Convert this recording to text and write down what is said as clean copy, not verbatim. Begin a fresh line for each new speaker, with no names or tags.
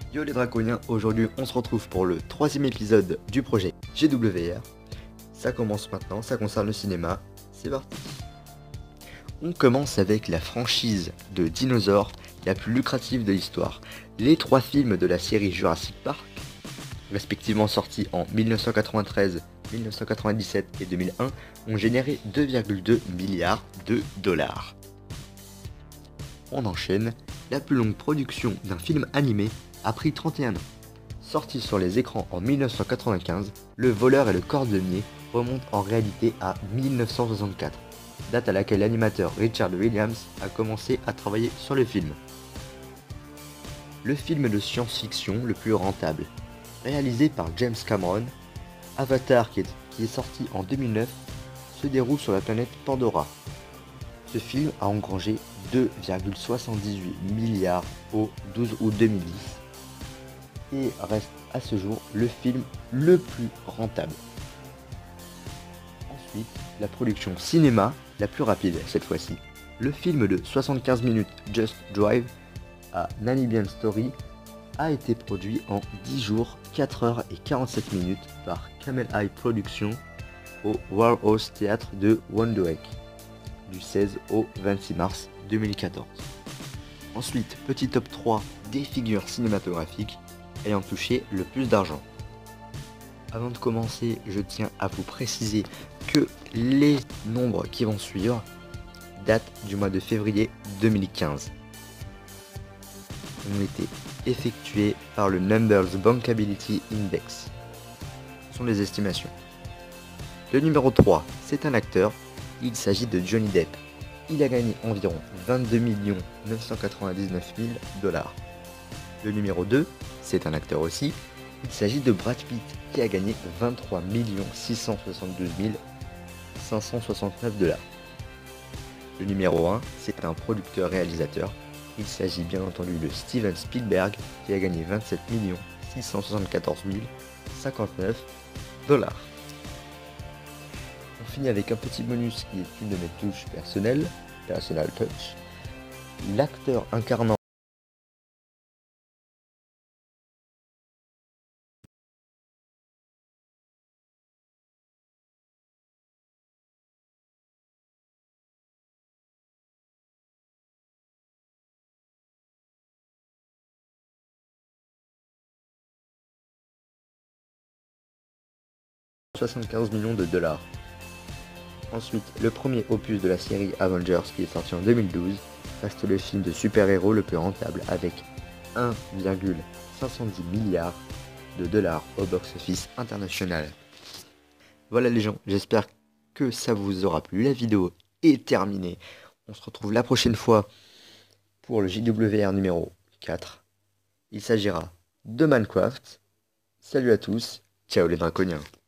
Yo les draconiens, aujourd'hui on se retrouve pour le troisième épisode du projet GWR. Ça commence maintenant, ça concerne le cinéma, c'est parti. On commence avec la franchise de dinosaures la plus lucrative de l'histoire. Les trois films de la série Jurassic Park, respectivement sortis en 1993, 1997 et 2001, ont généré 2,2 milliards de dollars. On enchaîne, la plus longue production d'un film animé a pris 31 ans. Sorti sur les écrans en 1995, Le voleur et le cordonnier remonte en réalité à 1964, date à laquelle l'animateur Richard Williams a commencé à travailler sur le film. Le film de science-fiction le plus rentable, réalisé par James Cameron, Avatar qui est sorti en 2009, se déroule sur la planète Pandora. Ce film a engrangé 2,78 milliards au 12 août 2010 et reste à ce jour le film le plus rentable. Ensuite, la production cinéma la plus rapide cette fois-ci. Le film de 75 minutes Just Drive à Namibian Story a été produit en 10 jours, 4 heures et 47 minutes par Camel Eye Productions au Warhouse Theatre de Wondweek du 16 au 26 mars 2014. Ensuite, petit top 3 des figures cinématographiques ayant touché le plus d'argent. Avant de commencer, je tiens à vous préciser que les nombres qui vont suivre datent du mois de février 2015. Ont été effectués par le Numbers Bankability Index. Ce sont des estimations. Le numéro 3, c'est un acteur. Il s'agit de Johnny Depp. Il a gagné environ 22 999 000 dollars. Le numéro 2, c'est un acteur aussi. Il s'agit de Brad Pitt qui a gagné 23 672 569 dollars. Le numéro 1, c'est un producteur-réalisateur. Il s'agit bien entendu de Steven Spielberg qui a gagné 27 674 059 dollars. On finit avec un petit bonus qui est une de mes touches personnelles, Personal Touch. L'acteur incarnant $75 millions. Ensuite, le premier opus de la série Avengers qui est sorti en 2012 reste le film de super-héros le plus rentable avec 1,510 milliards de dollars au box-office international. Voilà les gens, j'espère que ça vous aura plu. La vidéo est terminée. On se retrouve la prochaine fois pour le JWR numéro 4. Il s'agira de Minecraft. Salut à tous, ciao les draconiens.